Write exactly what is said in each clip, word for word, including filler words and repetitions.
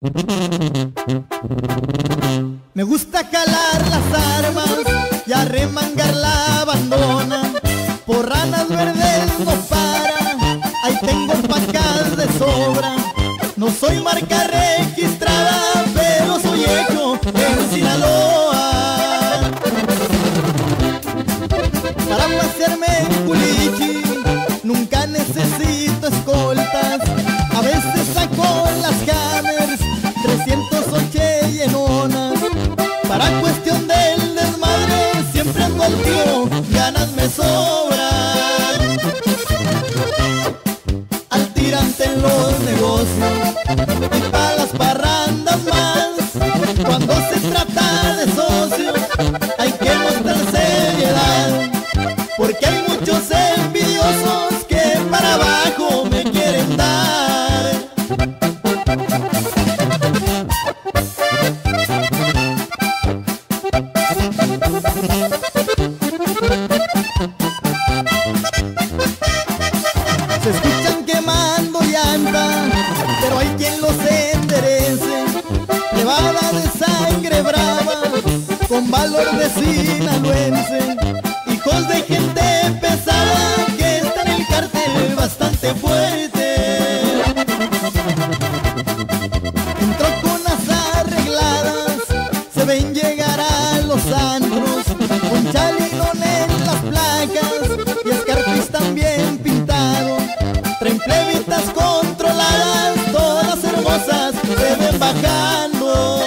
Me gusta calar las armas y arremangar la bandona. Por ranas verdes no para, ahí tengo pacas de sobra. No soy marca registrada, pero soy hecho en Sinaloa. Para pasearme en culichi nunca necesito escoltas. A veces saco las Hammers trescientos ocho llenonas. Para cuestión del desmadre siempre ando al tiro, ganas me sobran. Al tirante en los negocios y pa' las parrandas más. Cuando se trata de socios hay que mostrar seriedad, porque hay muchos envidiosos que para abajo me quieren dar. Se escuchan quemando llanta, pero hay quien los enderece. Plebada de sangre brava, con valor de sinaloense. Hijos de gente pesada que está en el cartel bastante fuerte. En troconas arregladas se ven llegar a los antros, con chalilón en las placas y escarpis también pintado. Traen plebitas controladas, todas hermosas, se ven bajando.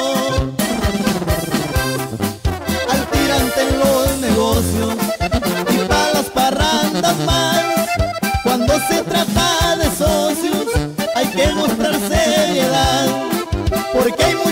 Al tirante en los negocios y pa' las parrandas más. Cuando se trata de socios hay que mostrar seriedad, porque hay